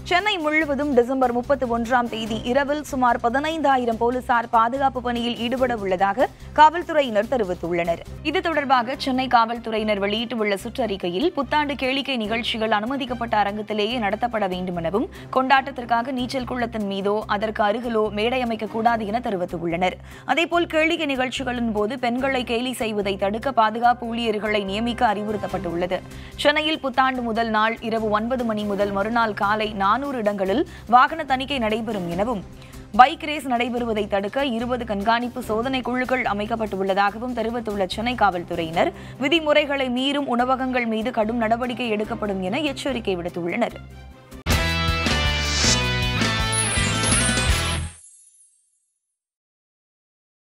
சென்னை முழுவதும் டிசம்பர் 31ஆம் தேதி இரவில் சுமார் 15,000 போலீசார் பாதுகாப்பு பணியில் ஈடுபட உள்ளதாக காவல்துறையினர் தெரிவித்துள்ளனர். இது தொடர்பாக சென்னை காவல்துறையினர் வெளியிட்டுள்ள சுற்றறிக்கையில் புத்தாண்டு கேளிக்கை நிகழ்ச்சிகள் அனுமதிக்கப்பட்ட அரங்கத்திலேயே நடத்தப்பட வேண்டும் எனவும் கொண்டாட்டத்திற்காக நீச்சல் குளத்தின் மீதோ அதற்கு அருகிலோ மேடை அமைக்கக்கூடாது என தெரிவித்துள்ளனர். அதேபோல் கேளிக்கை நிகழ்ச்சிகளின் போது பெண்களை கேலி செய்வதை தடுக்க பாதுகாப்பு ஊழியர்களை நியமிக்க அறிவுறுத்தப்பட்டுள்ளது. சென்னையில் புத்தாண்டு முதல் நாள் இரவு 9 மணி முதல் மறுநாள் காலை 400 இடங்களில் வாகன தணிக்கை நடைபெறும் எனவும் பைக் ரேஸ் நடைபெறுவதை தடுக்க 20 கண்காணிப்பு சோதனை குழுக்கள் அமைக்கப்பட்டுள்ளதாகவும் தெரிவித்துள்ள சென்னை காவல்துறையினர் விதிமுறைகளை மீறும் உணவகங்கள் மீது கடும் நடவடிக்கை எடுக்கப்படும் என எச்சரிக்கை விடுத்துள்ளனர்.